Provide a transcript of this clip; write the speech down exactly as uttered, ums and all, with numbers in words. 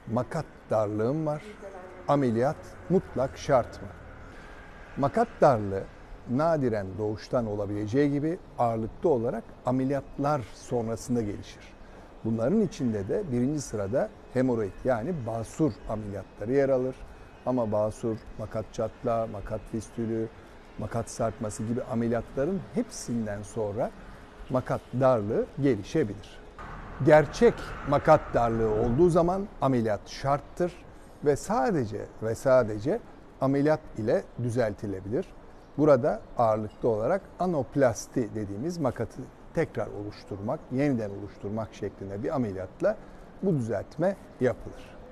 makat darlığım var. Ameliyat mutlak şart mı? Makat darlığı nadiren doğuştan olabileceği gibi ağırlıklı olarak ameliyatlar sonrasında gelişir. Bunların içinde de birinci sırada hemoroid yani basur ameliyatları yer alır. Ama basur, makat çatlağı, makat fistülü, makat sarkması gibi ameliyatların hepsinden sonra makat darlığı gelişebilir. Gerçek makat darlığı olduğu zaman ameliyat şarttır ve sadece ve sadece ameliyat ile düzeltilebilir. Burada ağırlıklı olarak anoplasti dediğimiz makatı tekrar oluşturmak, yeniden oluşturmak şeklinde bir ameliyatla bu düzeltme yapılır.